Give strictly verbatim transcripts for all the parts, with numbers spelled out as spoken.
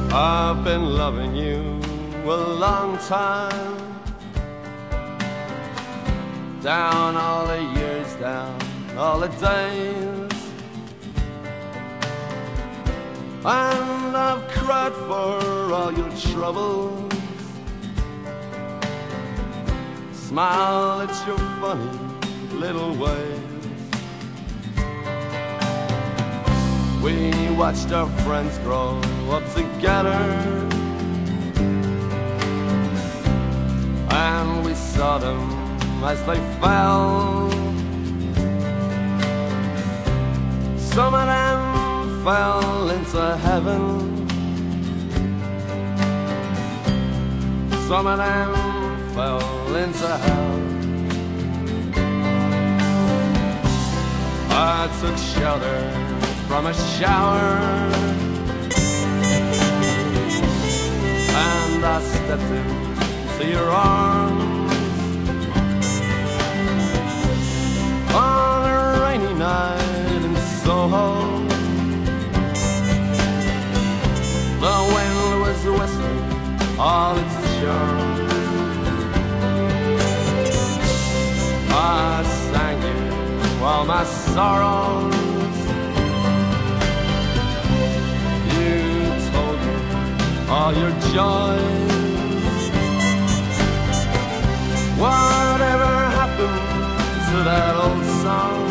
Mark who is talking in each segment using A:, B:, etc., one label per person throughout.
A: I've been loving you a long time, down all the years, down all the days, and I've cried for all your troubles, smiled at your funny little ways. We watched our friends grow up together, and we saw them as they fell. Some of them fell into heaven, some of them fell into hell. I took shelter from a shower, and I stepped into your arms on a rainy night in Soho. The wind was whistling all its charms. I sang you all my sorrows, all your joys. Whatever happened to that old song,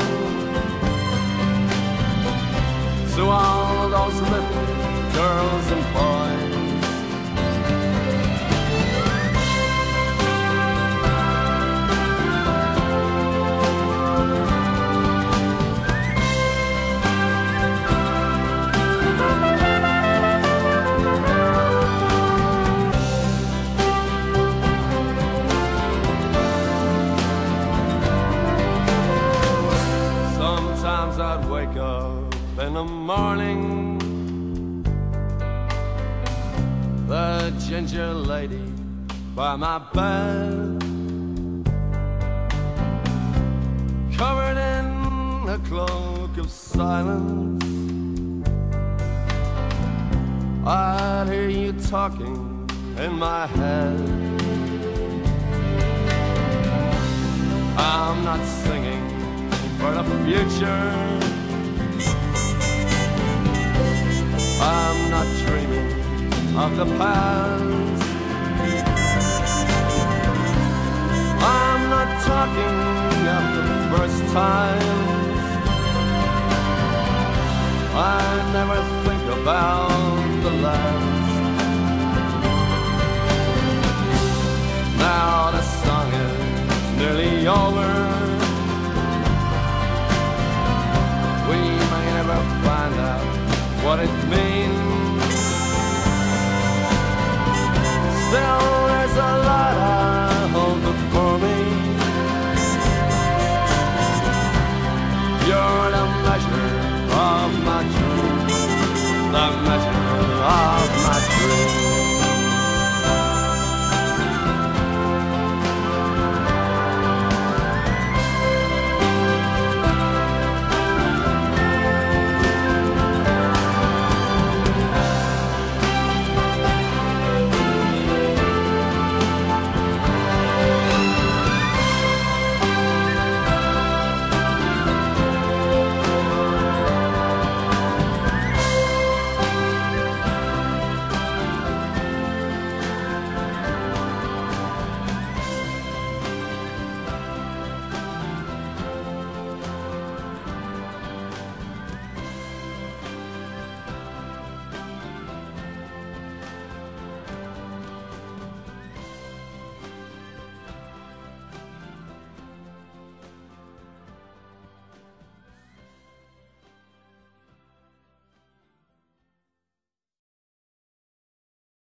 A: to all those little girls and boys? Sometimes I'd wake up in the morning, the ginger lady by my bed, covered in a cloak of silence. I'd hear you talking in my head. I'm not singing for the future, I'm not dreaming of the past, I'm not talking of the first times. I never think about the last. Now the song is nearly over, we may never find out what it means.